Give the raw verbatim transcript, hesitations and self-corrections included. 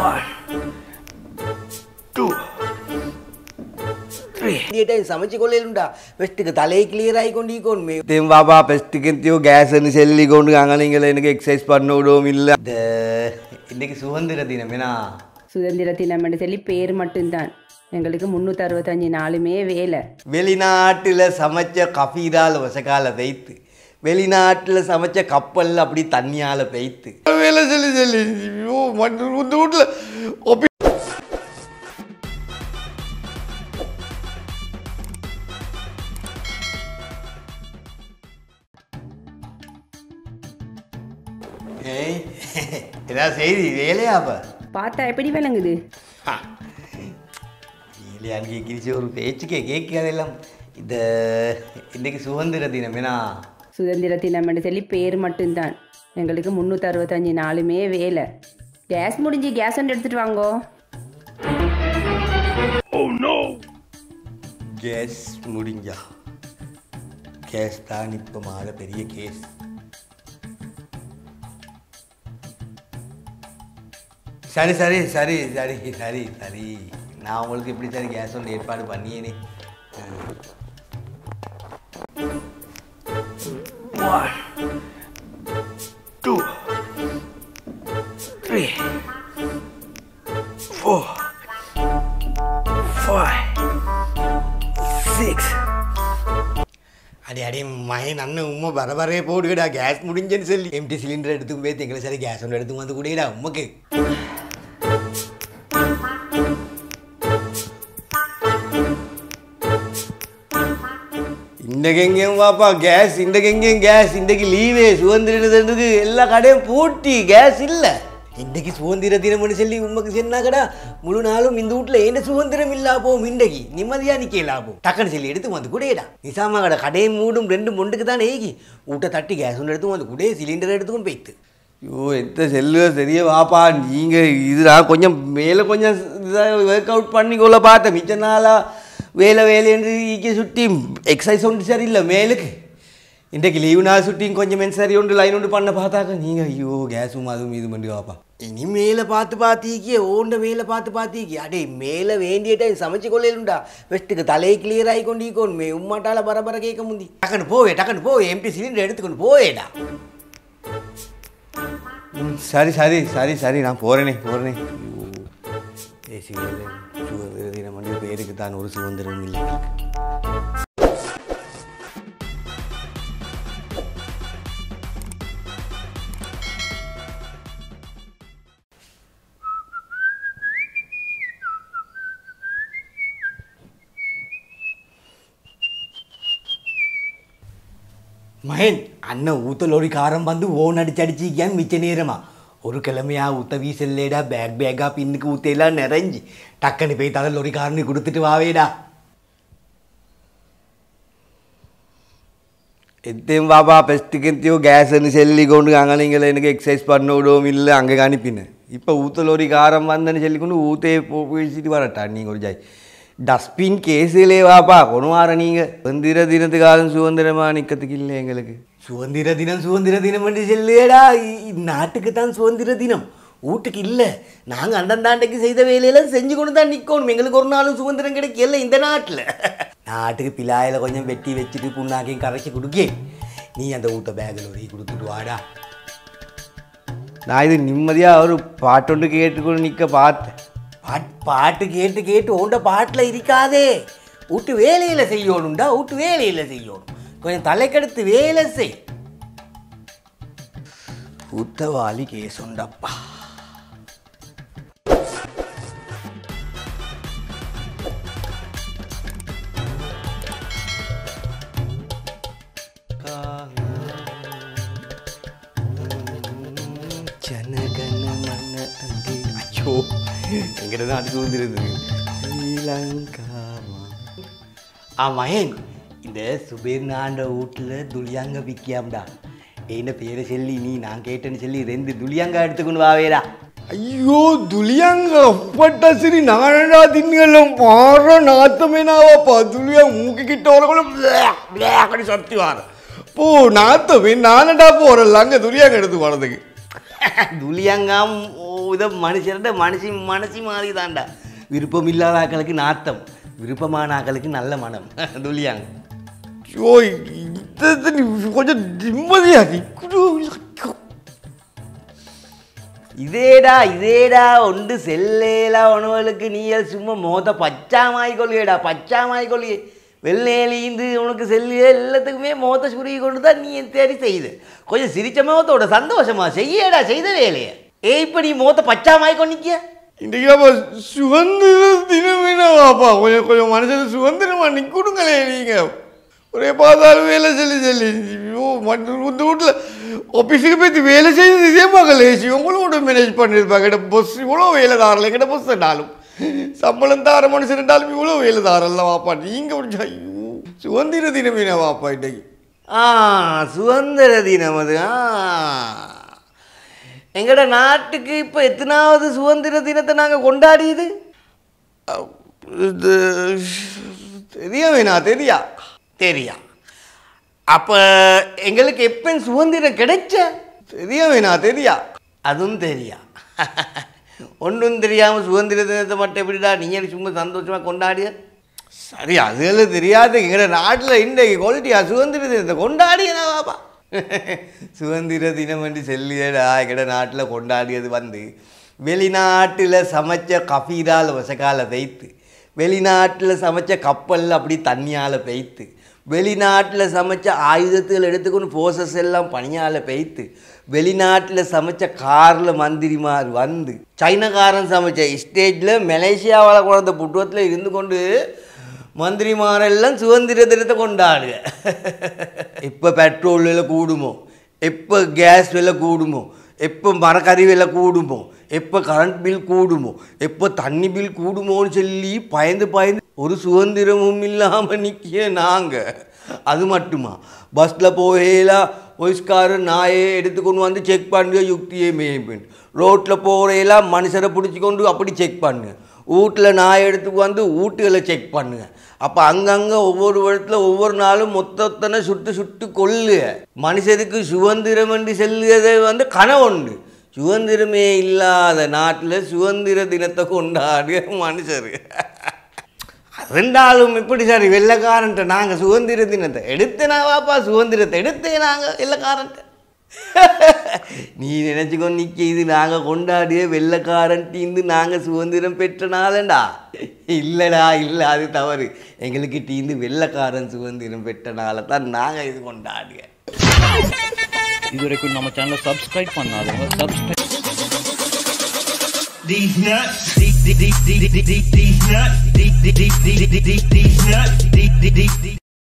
One, two, three. Dia sama cikgu lelunda. Pasti kita lagi clear aja kondi kon me. Tem bapa pasti kita gas ni selli kondi angan ingin lagi exercise pannu do milla. The ini சுதந்திர தினம் என்ன? சுதந்திர தினம் என்று சொல்லி பேர் மட்டும்தான். எங்களுக்கு முன்னூற்று அறுபத்தைந்து நாளுமே வேலை. வெளிநாட்டில் சமைச்ச கஃபீதால் வசக்கால வைத்து வெளிநாட்டில் சமைச்ச கப்பல் அப்படி தண்ணியால் பெய்த்து வேலை சொல்லி சொல்லி ஐயோ மற்ற வீட்டில் ஒப்பி ஏய் ஏதாவது செய்தி வேலையாப்பா பார்த்தா எப்படி விளங்குது வேலையான்னு கேட்கிச்சு ஒரு பேச்சுக்கே கேட்காதெல்லாம் இந்த இன்றைக்கு சுதந்திர தினம் என்ன சுதந்திர தினம் என்று சொல்லி பேர் மட்டும்தான் எங்களுக்கு முன்னூற்று அறுபத்தஞ்சு நாளுமே வேலை கேஸ் முடிஞ்சு கேஸ் ஒன்று எடுத்துகிட்டு வாங்கோ கேஸ் முடிஞ்சா கேஸ் தான் இப்போ மாலை பெரிய கேஸ் சரி சரி சரி சரி சரி சரி நான் உங்களுக்கு எப்படி சரி கேஸ் ஒன்று ஏற்பாடு பண்ணியேனே One, two, three, four, five, six. அடி அடி மகன் அண்ணன் உண்மை பரபரே போடுடா கேஸ் முடிஞ்சேன்னு சொல்லி எம்டி சிலிண்டர் எடுத்துக்கும் போய் எங்களை சரி கேஸ் ஒன்று எடுத்துக்கும் வந்து கூடடா உண்மைக்கு இன்றைக்கு எங்கேயும் வாப்பா கேஸ் இன்றைக்கு எங்கேயும் கேஸ் இன்றைக்கு லீவே சுதந்திர தினத்துக்கு எல்லா கடையும் பூட்டி கேஸ் இல்லை இன்றைக்கு சுதந்திர தினம்னு சொல்லி உண்மைக்கு சொன்னா கடா முழு நாளும் இந்த வீட்டில் என்ன சுதந்திரம் இல்லா போகும் இன்றைக்கு நிம்மதியாக நிற்கலா போகும் டக்குன்னு சொல்லி எடுத்து வந்து கூடேடா நிசாமா கடை கடையை மூடும் ரெண்டு மொண்டுக்கு தான் ஏகி ஊட்ட தட்டி கேஸ் ஒன்று எடுத்து வந்து கூட சிலிண்டர் எடுத்துக்கும் போய்த்து ஐயோ எத்த செல்லுவ சரியா வாப்பா நீங்கள் இது நான் கொஞ்சம் மேலே கொஞ்சம் இதாக ஒர்க் அவுட் பண்ணிக்கொள்ள பார்த்தேன் மிச்ச நாளாக வேலை வேலைன்னு ஈக்க சுட்டி எக்ஸசைஸ் ஒன்று சரியில்லை மேலுக்கு இன்றைக்கு லீவு நாள் சுட்டியும் கொஞ்சம் மென் சரி ஒன்று லைன் ஒன்று பண்ண பார்த்தாக்க நீங்கள் ஐயோ கேஸும் அதுவும் இது பண்ணி வாப்பா இனி மேலே பார்த்து பார்த்திக்கே ஓண்ட மேலே பார்த்து பார்த்திக்கே அடே மேலே வேண்டிய டைம் சமைச்சு கொள்ளையிலுண்டா வெஸ்ட்டுக்கு தலையை கிளியர் ஆகி கொண்டிக்கோன் மே உம்மாட்டால் பரபர கேட்க முந்தி டக்குன்னு போவே டக்குன்னு போவே எம்டி சிலிண்டர் எடுத்துக்கொண்டு போவேடா சரி சரி சரி சரி நான் போகிறேனே போகிறேனே ஏசி சுதந்திர தினம் வந்து பேருக்கு தான் ஒரு சுதந்திரம் இல்லை மகன் அண்ணன் ஊத்தலோடி காரம் வந்து ஓன் அடிச்சு அடிச்சிக்கான் மிச்ச நேரமா ஒரு கிழமையா ஊத்த வீசல்லேடா பேக் பேக்கா பின்னுக்கு ஊத்தையெல்லாம் நிறைஞ்சி டக்குன்னு போய் தலை லொரி காரனு கொடுத்துட்டு வாவேடா எத்தையும் பாப்பா பெஸ்ட்டுக்கு கேஸ் செல்லி கொண்டு அங்கே நீங்கள் எனக்கு எக்ஸசைஸ் பண்ண விடுவோம் இல்லை அங்கே அனுப்பினேன் இப்போ ஊத்தலோரி காரம் வந்தேன்னு சொல்லி கொண்டு ஊத்தையை போயிட்டு வரட்டா நீங்கள் ஒரு ஜாய் டஸ்ட்பின் கேஸிலே வாப்பா கொண்டு வார நீங்கள் சுதந்திர தினத்துக்காலம் சுதந்திரமாக நிற்கிறதுக்கு இல்லை எங்களுக்கு சுதந்திர தினம் சுதந்திர தினம் என்று சொல்லேடா நாட்டுக்கு தான் சுதந்திர தினம் வீட்டுக்கு இல்லை நாங்கள் அந்தந்தாண்டைக்கு செய்த வேலையெல்லாம் செஞ்சு கொண்டு தான் நிற்கணும் எங்களுக்கு ஒரு நாளும் சுதந்திரம் கிடைக்கல இந்த நாட்டில் நாட்டுக்கு பிள்ளாயில் கொஞ்சம் வெட்டி வச்சுட்டு புண்ணாக்கையும் கரைச்சி கொடுக்கே நீ அந்த வீட்டை பேக்கில் ஒரு கொடுத்துட்டு வாடா நான் இது நிம்மதியாக ஒரு பாட்டொன்று கேட்டுக்கொண்டு நிற்க பார்த்தேன் பாட் பாட்டு கேட்டு கேட்டு உண்ட பாட்டில் இருக்காதே வீட்டு வேலையில் செய்யணும்டா வீட்டு வேலையில் செய்யணும் கொஞ்சம் தலைக்கெடுத்து வேலை செய் குத்தவாளி கேஸ் உண்டப்பா அச்சோ எங்கிட்ட தான் அடுத்து வந்துருது ஸ்ரீலங்காமா ஆ மகன் இந்த சுபேர்னாண்ட வீட்டில் துளியாங்க விற்கியாம்டா என்ன பேரை சொல்லி நீ நான் கேட்டேன்னு சொல்லி ரெண்டு துளியாங்க எடுத்துக்கொண்டு வாவேடா ஐயோ துளியாங்க அப்பட்டா சரி நானடா தின்னுகளும் பாரு நாத்தமே நாவாப்பா துளியா மூக்கு கிட்ட வரக்குள்ள சத்தி வார போ நாத்தமே நானடா போறல அங்கே துளியாங்க எடுத்து வரதுக்கு துளியங்காம் இதை மனுஷர்கிட்ட மனுஷி மனசி மாதிரி தான்டா. விருப்பம் இல்லாத ஆக்களுக்கு நாத்தம், விருப்பமான ஆக்களுக்கு நல்ல மனம். துளியாங்க கொஞ்சம் நிம்மதியாக இதேடா இதேடா ஒன்று செல்லேலா உணவுகளுக்கு நீயல் சும்மா மோத பச்சாமாய் கொள்கைடா, பச்சாமாய் கொள்கை. வெள்ளையிலேந்து உனக்கு செல்லிய எல்லாத்துக்குமே மோத்த சுருகி கொண்டு தான் நீ தேடி செய்து கொஞ்சம் சிரிச்ச மோத்தோட சந்தோஷமா செய்யடா செய்த வேலையை. ஏ இப்போ நீ மோத்த பச்சாமாய் கொண்டிக்க இன்றைக்கு சுதந்திர தினமேனாப்பா, கொஞ்சம் கொஞ்சம் மனுஷன் சுதந்திரமா நிற்கணுங்களே. நீங்கள் ஒரே பார்த்தாலும் வேலை சொல்லி சொல்லி இந்த வீட்டில் ஆஃபீஸுக்கு போய் வேலை செய்து இதே பார்க்கல. இவங்களோட மேனேஜ் பண்ணியிருப்பாங்க. கிட்ட பஸ் இவ்வளோ வேலை தாரல, கிட்ட பஸ் இருந்தாலும் சம்பளம் தார மனுஷன் இருந்தாலும் இவ்வளோ வேலை தாரல வாப்பா. நீங்கள் ஒரு ஐயோ சுதந்திர தினமேனா வாப்பா இன்றைக்கு. ஆ சுதந்திர தினம் அது. ஆ எங்கட நாட்டுக்கு இப்போ எத்தனாவது சுதந்திர தினத்தை நாங்கள் கொண்டாடியது தெரிய வேணா? தெரியா தெரியா அப்போ எங்களுக்கு எப்போ சுதந்திரம் கிடைச்ச தெரிய வேணா? தெரியா? அதுவும் தெரியா? ஒன்றும் தெரியாமல் சுதந்திர தினத்தை மட்டும் எப்படிடா நீங்கள் சும்மா சந்தோஷமாக கொண்டாடிய? சரி அதெல்லாம் தெரியாது. எங்களோட நாட்டில் இன்றைக்கு குவாலிட்டியா சுதந்திர தினத்தை கொண்டாடியனா பாப்பா. சுதந்திர தினம் என்று சொல்லியடா எங்கட நாட்டில் கொண்டாடியது வந்து வெளிநாட்டில் சமைச்ச கஃபீரால் வசக்கால பெய்த்து, வெளிநாட்டில் சமைச்ச கப்பலில் அப்படி தண்ணியால் பெய்த்து, வெளிநாட்டில் சமைச்ச ஆயுதத்தில் எடுத்துக்கொண்டு போசஸ் எல்லாம் பனியால் பெய்த்து, வெளிநாட்டில் சமைச்ச காரில் மந்திரிமார் வந்து, சைனாக்காரன் சமைச்ச ஸ்டேஜில் மலேசியாவால் குழந்த புட்டுவத்தில் இருந்து கொண்டு மந்திரிமாரெல்லாம் சுதந்திர தினத்தை கொண்டாடுங்க. எப்போ பெட்ரோல் விலை கூடுமோ, எப்போ கேஸ் விலை கூடுமோ, எப்போ மரக்கறி விலை கூடுமோ, எப்போ கரண்ட் பில் கூடுமோ, எப்போ தண்ணி பில் கூடுமோன்னு சொல்லி பயந்து பயந்து ஒரு சுதந்திரமும் இல்லாமல் நிற்க நாங்கள். அது மட்டுமா பஸ்ஸில் போகலாம் ஒய்ஸ்காரு நாயை எடுத்துக்கொண்டு வந்து செக் பண்ணுங்க, யுக்தியை மேம்பன் ரோட்டில் போகிறேலாம் மனுஷரை பிடிச்சி கொண்டு அப்படி செக் பண்ணுங்க, வீட்டில் நாயை எடுத்துக்கு வந்து வீட்டுகளை செக் பண்ணுங்க. அப்போ அங்கங்கே ஒவ்வொரு இடத்துல ஒவ்வொரு நாளும் மொத்தத்தனை சுட்டு சுட்டு கொள்ளு. மனுஷருக்கு சுதந்திரம் என்று செல்லுறதை வந்து கனவுண்டு. சுதந்திரமே இல்லாத நாட்டில் சுதந்திர தினத்தை கொண்டாடிய மனுஷர். ரெண்டாலும் இப்படி சார் வெள்ளைக்காரன்ட்ட நாங்கள் சுதந்திர தினத்தை எடுத்தேனா வாப்பா, சுதந்திரத்தை எடுத்தே நாங்கள் வெள்ளைக்காரன்ட்ட. நீ நினச்சிக்கொண்டு நிற்க இது நாங்கள் கொண்டாடிய வெள்ளைக்காரன்ட்டு நாங்கள் சுதந்திரம் பெற்ற நாளண்டா. இல்லைடா இல்லை, அது தவறு. எங்களுக்கு டீந்து வெள்ளைக்காரன் சுதந்திரம் பெற்ற நாளை தான் நாங்கள் இது கொண்டாடிய. இதுவரைக்கும் நம்ம சேனலை சப்ஸ்கிரைப் பண்ணாதவங்க subscribe. These nuts, these nuts, these nuts, these nuts, these nuts, these nuts, these nuts.